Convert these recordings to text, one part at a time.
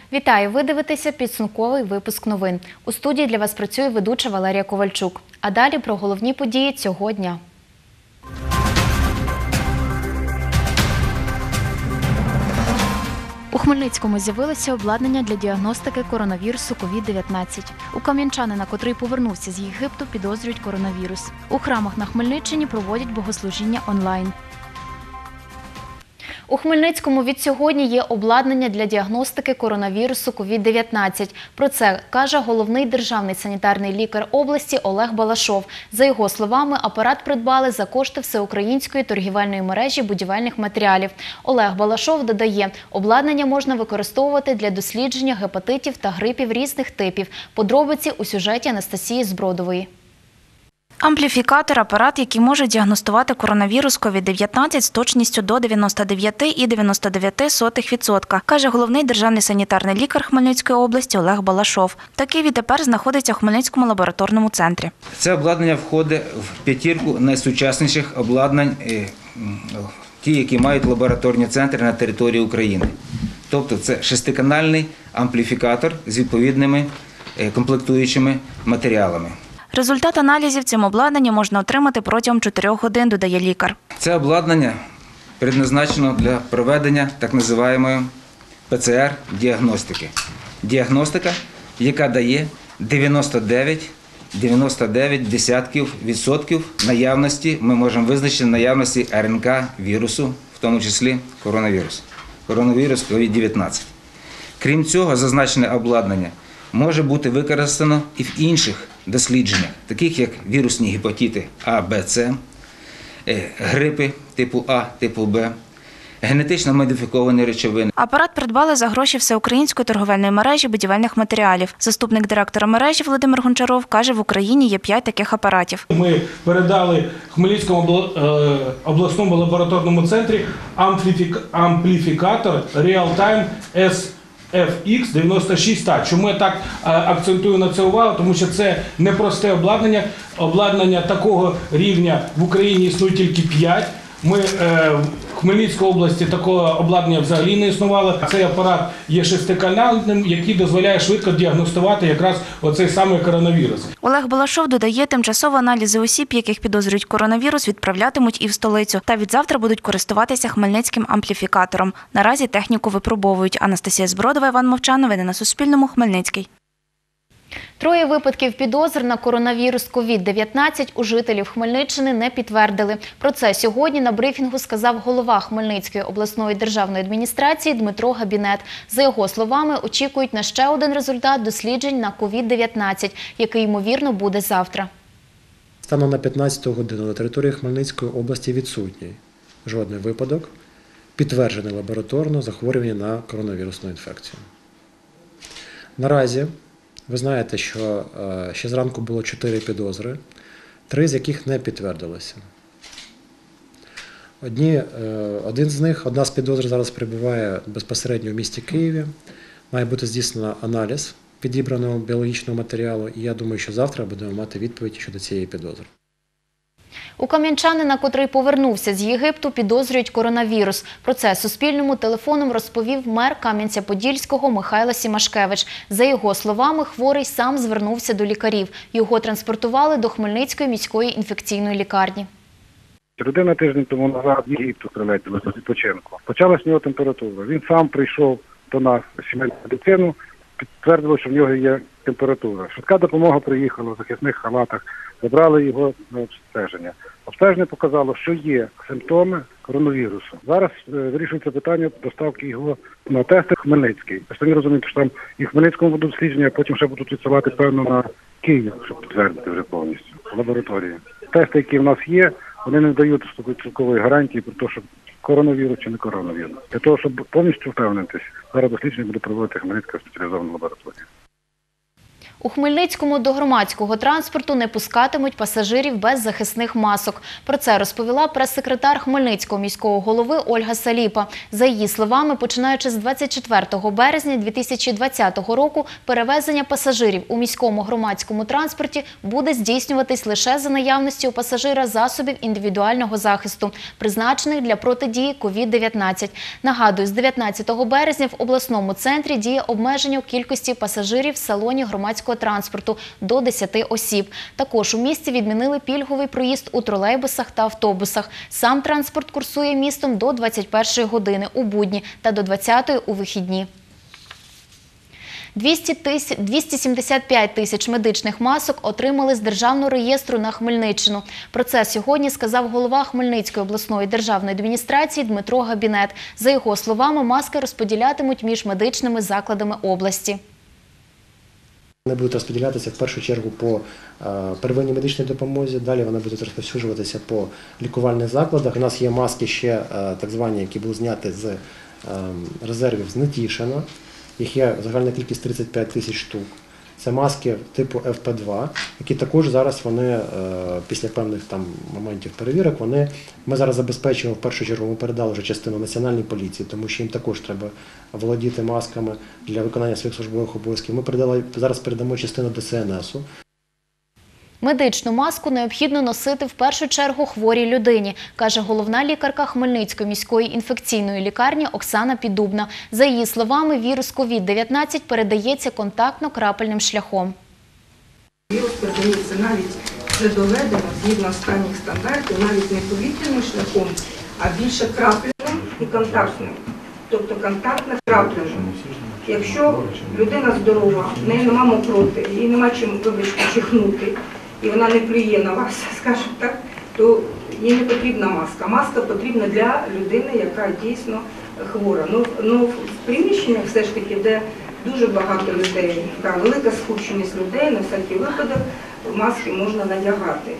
Вітаю! Ви дивитеся підсумковий випуск новин. У студії для вас працює ведуча Валерія Ковальчук. А далі про головні події цього дня. У Хмельницькому з'явилося обладнання для діагностики коронавірусу COVID-19. У кам'янчанина, котрий повернувся з Єгипту, підозрюють коронавірус. У храмах на Хмельниччині проводять богослужіння онлайн. У Хмельницькому від сьогодні є обладнання для діагностики коронавірусу COVID-19. Про це каже головний державний санітарний лікар області Олег Балашов. За його словами, апарат придбали за кошти всеукраїнської торгівельної мережі будівельних матеріалів. Олег Балашов додає, обладнання можна використовувати для дослідження гепатитів та грипів різних типів. Подробиці у сюжеті Анастасії Збродової. Ампліфікатор – апарат, який може діагностувати коронавірус COVID-19 з точністю до 99,99%, каже головний державний санітарний лікар Хмельницької області Олег Балашов. Такий відтепер знаходиться у Хмельницькому лабораторному центрі. Це обладнання входить в п'ятірку найсучасніших обладнань, ті, які мають лабораторні центри на території України. Тобто це шестиканальний ампліфікатор з відповідними комплектуючими матеріалами. Результат аналізів цим обладнанням можна отримати протягом 4 годин, додає лікар. Це обладнання предназначено для проведення так званої ПЦР-діагностики. Діагностика, яка дає 99,99% наявності, ми можемо визначити наявності РНК вірусу, в тому числі коронавірус COVID-19. Крім цього, зазначене обладнання може бути використано і в інших дослідженнях, таких як вірусні гепатити А, Б, С, грипи типу А, типу Б, генетично модифіковані речовини. Апарат придбали за гроші всеукраїнської торговельної мережі будівельних матеріалів. Заступник директора мережі Володимир Гончаров каже, в Україні є 5 таких апаратів. Ми передали Хмельницькому обласному лабораторному центрі ампліфікатор Real-Time FX96. Чому я так акцентую на це увагу? Тому що це непросте обладнання. Обладнання такого рівня в Україні існує тільки 5. Ми в Хмельницькій області такого обладнання взагалі не існувало. Цей апарат є шестиканальним, який дозволяє швидко діагностувати якраз оцей самий коронавірус. Олег Балашов додає, тимчасово аналізи осіб, яких підозрюють коронавірус, відправлятимуть і в столицю. Та відзавтра будуть користуватися хмельницьким ампліфікатором. Наразі техніку випробовують. Анастасія Збродова, Іван Мовчан. Новини на Суспільному. Хмельницький. 3 випадків підозр на коронавірус COVID-19 у жителів Хмельниччини не підтвердили. Про це сьогодні на брифінгу сказав голова Хмельницької обласної державної адміністрації Дмитро Габінет. За його словами, очікують на ще один результат досліджень на COVID-19, який, ймовірно, буде завтра. Станом на 15 годину на території Хмельницької області відсутній жодний випадок, підтверджений лабораторно захворювання на коронавірусну інфекцію. Наразі ви знаєте, що ще зранку було 4 підозри, 3 з яких не підтвердилося. Одна з підозр зараз перебуває безпосередньо в місті Києві. Має бути здійснено аналіз підібраного біологічного матеріалу, і я думаю, що завтра будемо мати відповідь щодо цієї підозри. У кам'янчанина, котрий повернувся з Єгипту, підозрюють коронавірус. Про це Суспільному телефоном розповів мер Кам'янця-Подільського Михайло Сімашкевич. За його словами, хворий сам звернувся до лікарів. Його транспортували до Хмельницької міської інфекційної лікарні. Людина тиждень тому назад в Єгипту прилетіла з відпочинку. Почалась в нього температура. Він сам прийшов до нас в сімейну медицину, підтвердило, що в нього є температура. Швидка допомога приїхала в захисних халатах, забрали його на обстеження. Обстеження показало, що є симптоми коронавірусу. Зараз вирішується питання доставки його на тести в Хмельницький. Ви самі розумієте, що там і в Хмельницькому будуть дослідження, а потім ще будуть відсилати, певно, на Київ, щоб підтвердити вже повністю в лабораторії. Тести, які в нас є, вони не дають цілкової гарантії про те, що коронавірус чи не коронавірус. Для того, щоб повністю впевнитись, зараз дослідження буде проводити Хмельницька спеціалізована лабораторія. У Хмельницькому до громадського транспорту не пускатимуть пасажирів без захисних масок. Про це розповіла прес-секретар Хмельницького міського голови Ольга Саліпа. За її словами, починаючи з 24 березня 2020 року, перевезення пасажирів у міському громадському транспорті буде здійснюватись лише за наявності у пасажира засобів індивідуального захисту, призначених для протидії COVID-19. Нагадую, з 19 березня в обласному центрі діє обмеження у кількості пасажирів в салоні громадського транспорту до 10 осіб. Також у місті відмінили пільговий проїзд у тролейбусах та автобусах. Сам транспорт курсує містом до 21 години у будні та до 20 у вихідні. 275 тисяч медичних масок отримали з Державного реєстру на Хмельниччину. Про це сьогодні сказав голова Хмельницької обласної державної адміністрації Дмитро Габінет. За його словами, маски розподілятимуть між медичними закладами області. Вони будуть розподілятися в першу чергу по первинній медичній допомозі, далі вони будуть розповсюджуватися по лікувальних закладах. У нас є маски ще так звані, які були зняті з резервів з Нетішина. Їх є загальна кількість 35 тисяч штук. Це маски типу FP2, які також зараз вони після певних там моментів перевірок, ми зараз забезпечуємо, в першу чергу ми передали вже частину Національній поліції, тому що їм також треба володіти масками для виконання своїх службових обов'язків. Ми зараз передамо частину ДСНСу. Медичну маску необхідно носити в першу чергу хворій людині, каже головна лікарка Хмельницької міської інфекційної лікарні Оксана Піддубна. За її словами, вірус COVID-19 передається контактно-крапельним шляхом. Вірус передається навіть, це доведено, згідно останніх стандартів, навіть не повітряним шляхом, а більше крапляним і контактним. Тобто контактно-крапляним. Якщо людина здорова, в неї нема мокроти, їй нема чим, вибачте, чихнути, і вона не плює на вас, скажімо так, то їй не потрібна маска. Маска потрібна для людини, яка дійсно хвора. Ну, в приміщеннях все ж таки, де дуже багато людей, велика скупченість людей, на всякий випадок маски можна надягати.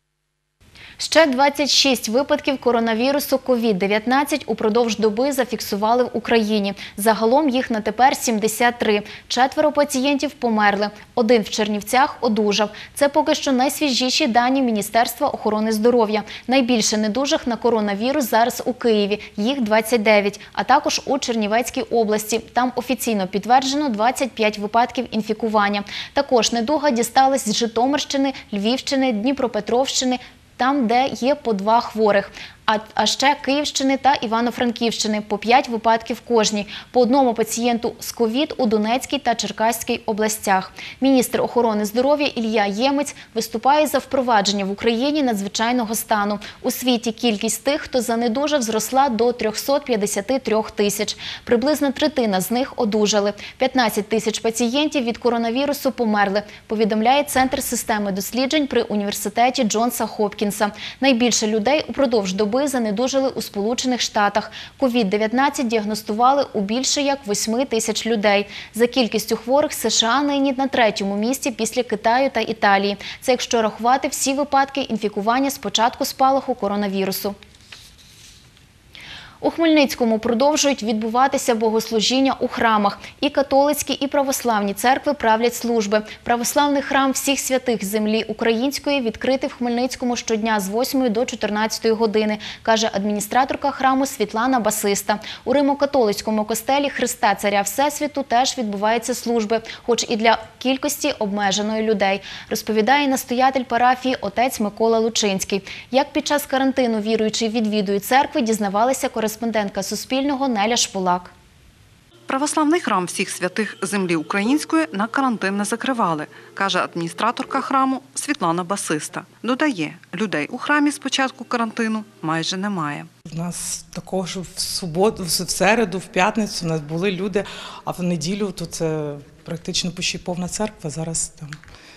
Ще 26 випадків коронавірусу COVID-19 упродовж доби зафіксували в Україні. Загалом їх на тепер 73. 4 пацієнтів померли. 1 в Чернівцях одужав. Це поки що найсвіжіші дані Міністерства охорони здоров'я. Найбільше недужих на коронавірус зараз у Києві. Їх 29. А також у Чернівецькій області. Там офіційно підтверджено 25 випадків інфікування. Також недуга дісталась з Житомирщини, Львівщини, Дніпропетровщини, там, де є по 2 хворих. А ще Київщини та Івано-Франківщини – по 5 випадків кожній. По 1 пацієнту з ковід у Донецькій та Черкаській областях. Міністр охорони здоров'я Ілля Ємець виступає за впровадження в Україні надзвичайного стану. У світі кількість тих, хто занедужав, зросла до 353 тисяч. Приблизно третина з них одужали. 15 тисяч пацієнтів від коронавірусу померли, повідомляє Центр системи досліджень при університеті Джонса Хопкінса. Найбільше людей упродовж доби занедужали у Сполучених Штатах. COVID-19 діагностували у більше як 8 тисяч людей. За кількістю хворих США нині на 3-му місці після Китаю та Італії. Це якщо рахувати всі випадки інфікування з початку спалаху коронавірусу. У Хмельницькому продовжують відбуватися богослужіння у храмах. І католицькі, і православні церкви правлять служби. Православний храм всіх святих землі української відкритий в Хмельницькому щодня з 8 до 14 години, каже адміністраторка храму Світлана Басиста. У Римо-католицькому костелі Христа Царя Всесвіту теж відбуваються служби, хоч і для кількості обмеженої людей, розповідає настоятель парафії отець Микола Лучинський. Як під час карантину віруючі відвідують церкви, дізнавалися кореспондентка Суспільного Неля Шпулак. Православний храм всіх святих землі української на карантин не закривали, каже адміністраторка храму Світлана Басиста. Додає, людей у храмі з початку карантину майже немає. У нас також в суботу, в середу, в п'ятницю у нас були люди, а в неділю то це практично почти повна церква. Зараз там,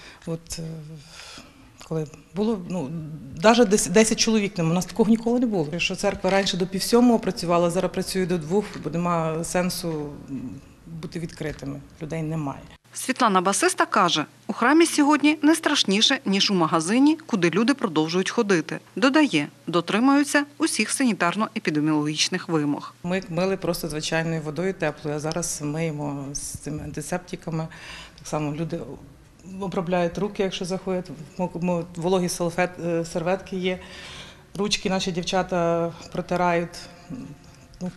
коли було, навіть 10 чоловік, у нас такого ніколи не було. Якщо церква раніше до 6:30 працювала, зараз працює до 2, бо немає сенсу бути відкритими, людей немає. Світлана Басиста каже, у храмі сьогодні не страшніше, ніж у магазині, куди люди продовжують ходити. Додає, дотримуються усіх санітарно-епідеміологічних вимог. Ми мили просто звичайною водою теплою, а зараз миємо з цими антисептиками. Так само люди обробляють руки, якщо заходять, вологі серветки є, ручки наші дівчата протирають. Ну,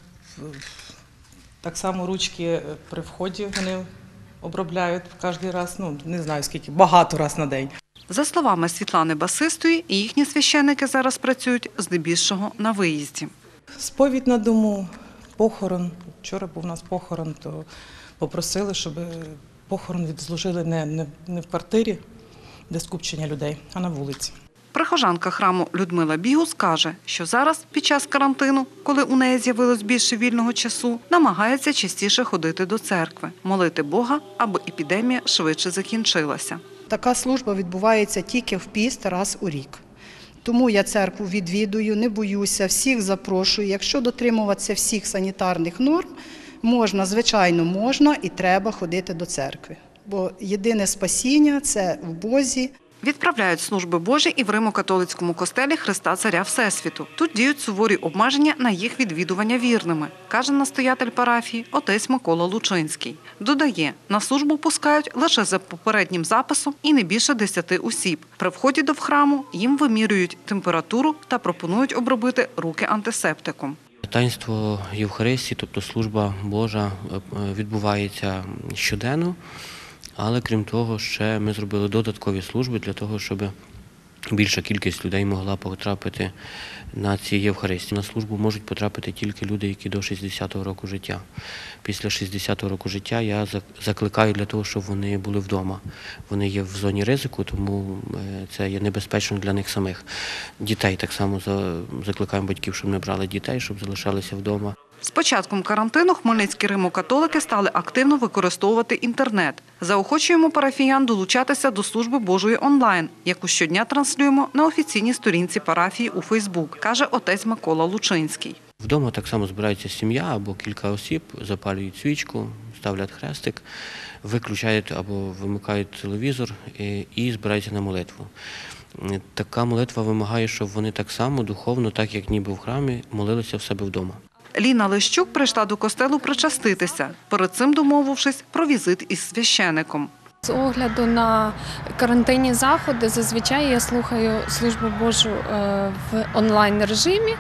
так само ручки при вході вони обробляють кожен раз, ну не знаю скільки, багато раз на день. За словами Світлани Басистої, їхні священники зараз працюють здебільшого на виїзді. Сповідь на дому, похорон. Вчора був у нас похорон, то попросили, щоб похорон відслужили не в квартирі, де скупчення людей, а на вулиці. Прихожанка храму Людмила Бігус каже, що зараз, під час карантину, коли у неї з'явилось більше вільного часу, намагається частіше ходити до церкви, молити Бога, аби епідемія швидше закінчилася. Така служба відбувається тільки в піст раз у рік. Тому я церкву відвідую, не боюся, всіх запрошую. Якщо дотримуватися всіх санітарних норм, можна, звичайно, можна і треба ходити до церкви. Бо єдине спасіння – це в Бозі. Відправляють служби Божі і в Римо-католицькому костелі Христа Царя Всесвіту. Тут діють суворі обмеження на їх відвідування вірними, каже настоятель парафії отець Микола Лучинський. Додає, на службу пускають лише за попереднім записом і не більше 10 осіб. При вході до храму їм вимірюють температуру та пропонують обробити руки антисептиком. Таїнство Євхаристії, тобто служба Божа, відбувається щоденно. Але крім того, ще ми зробили додаткові служби для того, щоб більша кількість людей могла потрапити на ці Євхаристії. На службу можуть потрапити тільки люди, які до 60-го року життя. Після 60-го року життя я закликаю для того, щоб вони були вдома. Вони є в зоні ризику, тому це є небезпечно для них самих. Дітей так само закликаємо батьків, щоб не брали дітей, щоб залишалися вдома. З початком карантину хмельницькі римо-католики стали активно використовувати інтернет. Заохочуємо парафіян долучатися до служби Божої онлайн, яку щодня транслюємо на офіційній сторінці парафії у Фейсбук, каже отець Микола Лучинський. Вдома так само збирається сім'я або кілька осіб, запалюють свічку, ставлять хрестик, виключають або вимикають телевізор і збираються на молитву. Така молитва вимагає, щоб вони так само духовно, так як ніби в храмі, молилися в себе вдома. Ліна Лещук прийшла до костелу причаститися, перед цим домовившись про візит із священиком. З огляду на карантинні заходи зазвичай я слухаю службу Божу в онлайн-режимі.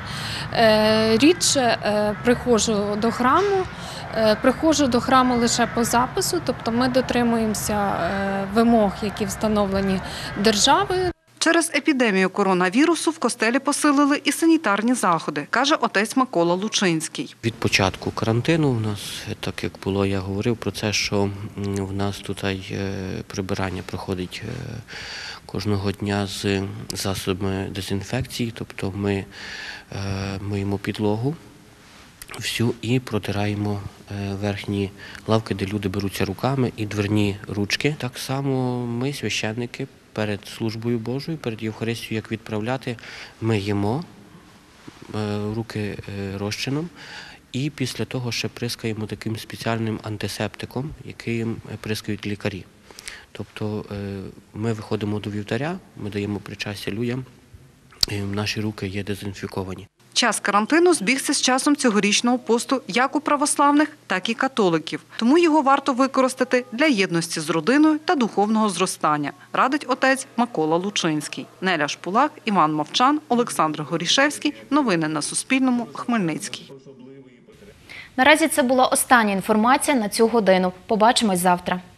Рідше приходжу до храму. Приходжу до храму лише по запису, тобто ми дотримуємося вимог, які встановлені державою. Через епідемію коронавірусу в костелі посилили і санітарні заходи, каже отець Микола Лучинський. Від початку карантину у нас, так як було, я говорив про це, що в нас тут прибирання проходить кожного дня з засобами дезінфекції, тобто ми миємо підлогу всю і протираємо верхні лавки, де люди беруться руками, і дверні ручки. Так само ми, священники, перед службою Божою, перед Євхаристією, як відправляти, миємо руки розчином і після того ще прискаємо таким спеціальним антисептиком, яким прискають лікарі. Тобто ми виходимо до вівтаря, ми даємо причастя людям, і наші руки є дезінфіковані. Час карантину збігся з часом цьогорічного посту як у православних, так і католиків. Тому його варто використати для єдності з родиною та духовного зростання, радить отець Микола Лучинський. Неля Шпулак, Іван Мовчан, Олександр Горішевський. Новини на Суспільному. Хмельницький. Наразі це була остання інформація на цю годину. Побачимось завтра.